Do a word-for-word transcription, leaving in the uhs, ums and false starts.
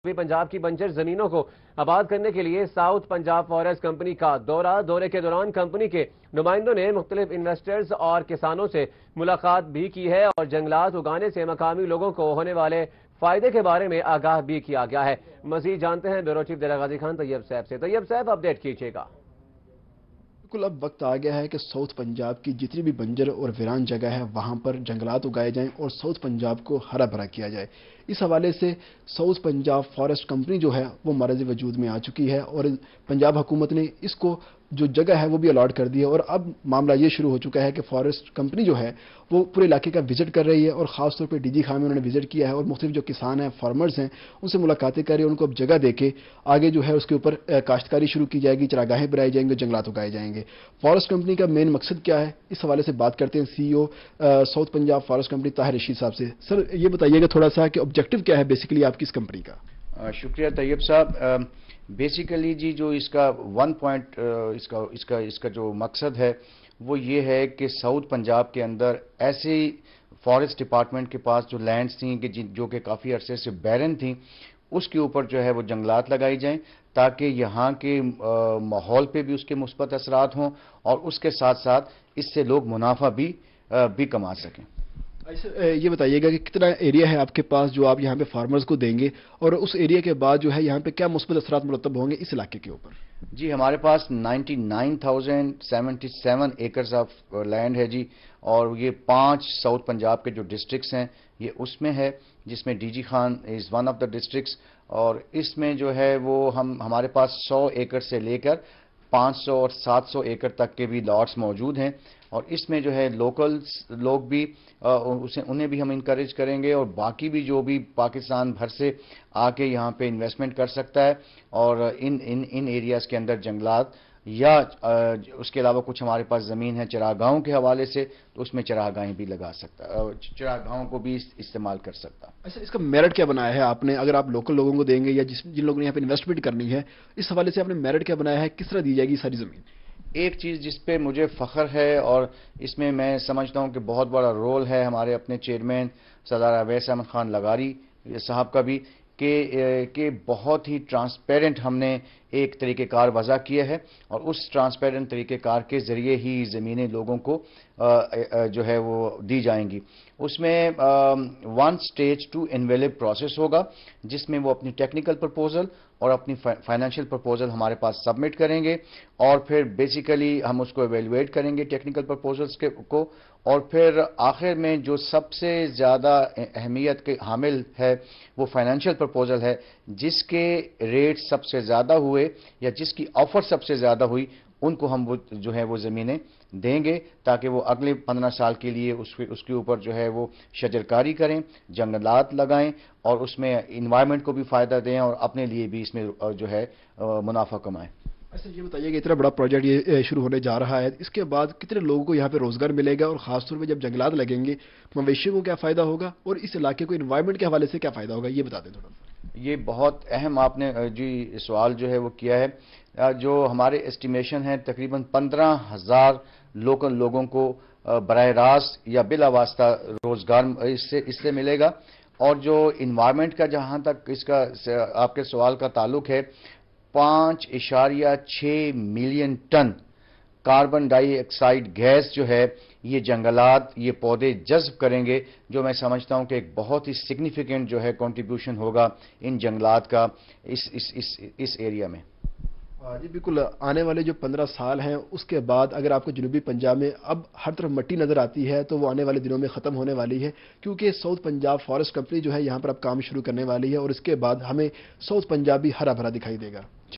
पंजाब की बंजर जमीनों को आबाद करने के लिए साउथ पंजाब फॉरेस्ट कंपनी का दौरा दौरे के दौरान कंपनी के नुमाइंदों ने मुख्तलिफ इन्वेस्टर्स और किसानों से मुलाकात भी की है और जंगलात उगाने से मकामी लोगों को होने वाले फायदे के बारे में आगाह भी किया गया है। मजीद जानते हैं ब्यूरो चीफ गाजी खान तैयब साहब से। तैयब साहब, अपडेट कीजिएगा। बिल्कुल, अब वक्त आ गया है कि साउथ पंजाब की जितनी भी बंजर और वीरान जगह है वहां पर जंगलात उगाए जाएं और साउथ पंजाब को हरा भरा किया जाए। इस हवाले से साउथ पंजाब फॉरेस्ट कंपनी जो है वो मरज़ वजूद में आ चुकी है और पंजाब हुकूमत ने इसको जो जगह है वो भी अलॉट कर दी है और अब मामला ये शुरू हो चुका है कि फॉरेस्ट कंपनी जो है वो पूरे इलाके का विजिट कर रही है और ख़ास तौर पे डीजी खान में उन्होंने विजिट किया है और मुख्तलिफ जो किसान हैं, फार्मर्स हैं, उनसे मुलाकातें कर रही है। उनको अब जगह देके आगे जो है उसके ऊपर काश्तकारी शुरू की जाएगी, चरागाहें बनाई जाएंगे, जंगलात उगाए जाएंगे। फॉरेस्ट कंपनी का मेन मकसद क्या है, इस हवाले से बात करते हैं C E O south Punjab forest company Tahir Rashid साहब से। सर, ये बताइएगा थोड़ा सा कि ऑब्जेक्टिव क्या है बेसिकली आपकी इस कंपनी का? शुक्रिया तैयब साहब। बेसिकली जी जो इसका वन पॉइंट इसका इसका इसका जो मकसद है वो ये है कि साउथ पंजाब के अंदर ऐसे फॉरेस्ट डिपार्टमेंट के पास जो लैंड्स थी कि जो कि काफ़ी अरसे से बैरन थी, उसके ऊपर जो है वो जंगलात लगाई जाएं ताकि यहाँ के माहौल पे भी उसके मुस्बत असरात हों और उसके साथ साथ इससे लोग मुनाफा भी आ, भी कमा सकें। ये बताइएगा कि कितना एरिया है आपके पास जो आप यहाँ पे फार्मर्स को देंगे और उस एरिया के बाद जो है यहाँ पे क्या मुस्बत असरात मुरतब होंगे इस इलाके के ऊपर? जी, हमारे पास ninety nine thousand seventy seven acres of land है जी, और ये पांच साउथ पंजाब के जो डिस्ट्रिक्ट्स हैं ये उसमें है, जिसमें DG Khan is one of the districts. और इसमें जो है वो हम हमारे पास सौ एकड़ से लेकर पाँच सौ और सात सौ एकड़ तक के भी लॉट्स मौजूद हैं और इसमें जो है लोकल्स लोग भी आ, उसे उन्हें भी हम इनकरेज करेंगे और बाकी भी जो भी पाकिस्तान भर से आके यहाँ पे इन्वेस्टमेंट कर सकता है और इन इन इन एरियाज़ के अंदर जंगलात या आ, उसके अलावा कुछ हमारे पास ज़मीन है चरागाहों के हवाले से, तो उसमें चरागाहें भी लगा सकता, चरागाहों को भी इस्तेमाल कर सकता। अच्छा, इसका मेरिट क्या बनाया है आपने? अगर आप लोकल लोगों को देंगे या जिस जिन लोगों ने यहाँ पे इन्वेस्टमेंट करनी है, इस हवाले से आपने मेरिट क्या बनाया है, किस तरह दी जाएगी सारी ज़मीन? एक चीज़ जिस पे मुझे फ़ख्र है और इसमें मैं समझता हूँ कि बहुत बड़ा रोल है हमारे अपने चेयरमैन सरदार अवैस अहमद खान लगारी साहब का भी, कि कि बहुत ही ट्रांसपेरेंट हमने एक तरीक़ेकार वज़ा किया है और उस ट्रांसपेरेंट तरीक़ेकार के ज़रिए ही ज़मीनें लोगों को जो है वो दी जाएंगी। उसमें one stage two envelope process होगा जिसमें वो अपनी टेक्निकल प्रपोजल और अपनी फाइनेंशियल प्रपोजल हमारे पास सबमिट करेंगे और फिर बेसिकली हम उसको एवेलुएट करेंगे टेक्निकल प्रपोजल्स के को और फिर आखिर में जो सबसे ज़्यादा अहमियत के हामिल है वो फाइनेंशियल प्रपोजल है, जिसके रेट सबसे ज़्यादा हुए या जिसकी ऑफर सबसे ज़्यादा हुई उनको हम वो जो है वो ज़मीनें देंगे ताकि वो अगले पंद्रह साल के लिए उसके उसके ऊपर जो है वो शजरकारी करें, जंगलात लगाएं और उसमें इन्वायरमेंट को भी फ़ायदा दें और अपने लिए भी इसमें जो है मुनाफा कमाएं। अच्छा, ये बताइए कि इतना बड़ा प्रोजेक्ट ये शुरू होने जा रहा है, इसके बाद कितने लोगों को यहाँ पे रोजगार मिलेगा और खासतौर पे जब जंगलात लगेंगे मवेशियों को क्या फ़ायदा होगा और इस इलाके को इन्वायरमेंट के हवाले से क्या फ़ायदा होगा, ये बता दें थोड़ा। ये बहुत अहम आपने जी सवाल जो है वो किया है। जो हमारे एस्टिमेशन है तकरीबन पंद्रह हज़ार लोकल लोगों को बराह रास्त या बिला वास्ता रोजगार इससे इससे मिलेगा और जो इन्वायरमेंट का जहाँ तक इसका आपके सवाल का ताल्लुक है, पाँच इशारिया छः million ton carbon dioxide gas जो है ये जंगलात ये पौधे जज्ब करेंगे, जो मैं समझता हूं कि एक बहुत ही सिग्निफिकेंट जो है कंट्रीब्यूशन होगा इन जंगलात का इस इस इस इस एरिया में। जी बिल्कुल, आने वाले जो पंद्रह साल हैं उसके बाद अगर आपको जनूबी पंजाब में अब हर तरफ मिट्टी नज़र आती है तो वो आने वाले दिनों में ख़त्म होने वाली है, क्योंकि साउथ पंजाब फॉरेस्ट कंपनी जो है यहाँ पर अब काम शुरू करने वाली है और इसके बाद हमें साउथ पंजाब भी हरा भरा दिखाई देगा।